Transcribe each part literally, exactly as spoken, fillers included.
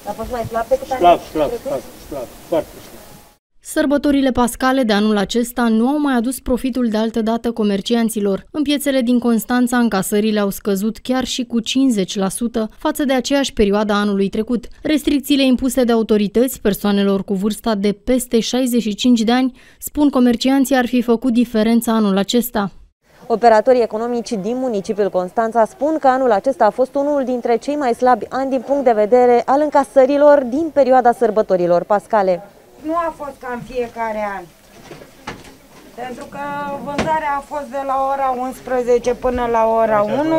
A fost mai slab decât slab, slab, slab, slab, foarte slab. Sărbătorile pascale de anul acesta nu au mai adus profitul de altădată comercianților. În piețele din Constanța, încasările au scăzut chiar și cu cincizeci la sută față de aceeași perioadă a anului trecut. Restricțiile impuse de autorități persoanelor cu vârsta de peste șaizeci și cinci de ani, spun comercianții, ar fi făcut diferența anul acesta. Operatorii economici din municipiul Constanța spun că anul acesta a fost unul dintre cei mai slabi ani din punct de vedere al încasărilor din perioada sărbătorilor pascale. Nu a fost ca în fiecare an, pentru că vânzarea a fost de la ora unsprezece până la ora unu.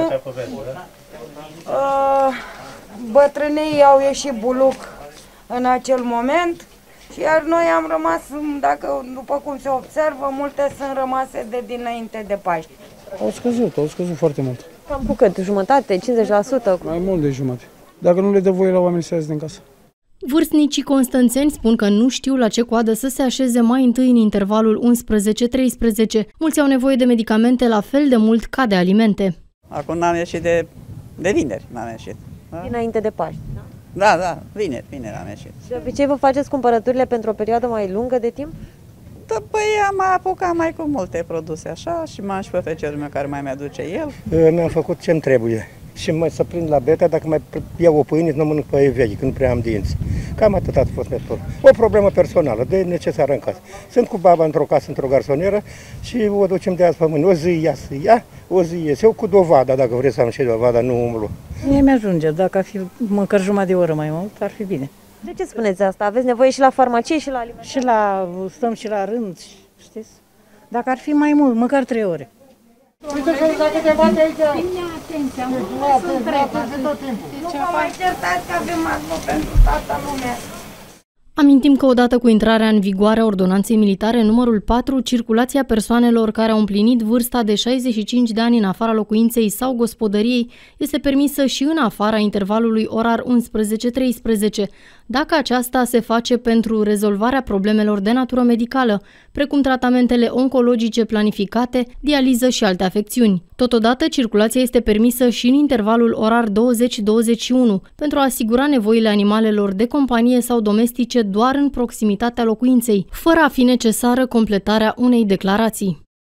Bătrânii au ieșit buluc în acel moment, iar noi am rămas, dacă, după cum se observă, multe sunt rămase de dinainte de Paști. Au scăzut, au scăzut foarte mult. Cam cu cât? Jumătate? cincizeci la sută? Mai mult de jumătate. Dacă nu le dă voie la oameni să iasă din casă. Vârstnicii constanțeni spun că nu știu la ce coadă să se așeze mai întâi în intervalul unsprezece treisprezece. Mulți au nevoie de medicamente la fel de mult ca de alimente. Acum n-am ieșit de, de vineri, n-am ieșit. Da? Dinainte de Paști, da? Da, da, vineri, vineri am ieșit. De obicei vă faceți cumpărăturile pentru o perioadă mai lungă de timp? Da, păi am mai apucat mai cu multe produse așa și m-am și pe feciorul meu care mai mi-aduce el. Mi-am făcut ce-mi trebuie. Și mai să prind la beta, dacă mai iau o pâine, nu mănânc pe vechi, când prea am dinți. Cam atât a fost metodul. O problemă personală, de necesară în casă. Sunt cu baba într-o casă, într-o garsonieră și o ducem de azi pe mâine. O zi ia să ia, o zi ies. Eu cu dovada, dacă vreți să am și dovada, nu umlu. Mie mi-ajunge, dacă ar fi măcar jumătate de oră mai mult, ar fi bine. De ce spuneți asta? Aveți nevoie și la farmacie și la alimente? Și la, stăm și la rând, știți? Dacă ar fi mai mult, măcar trei ore. Uite că dacă te bate aici, atenția, nu sunt tot timpul. Nu vă mai certați că avem acolo pentru toată lumea. Amintim că odată cu intrarea în vigoare a ordonanței militare numărul patru, circulația persoanelor care au împlinit vârsta de șaizeci și cinci de ani în afara locuinței sau gospodăriei este permisă și în afara intervalului orar unsprezece treisprezece, dacă aceasta se face pentru rezolvarea problemelor de natură medicală, precum tratamentele oncologice planificate, dializă și alte afecțiuni. Totodată, circulația este permisă și în intervalul orar douăzeci douăzeci și unu, pentru a asigura nevoile animalelor de companie sau domestice doar în proximitatea locuinței, fără a fi necesară completarea unei declarații.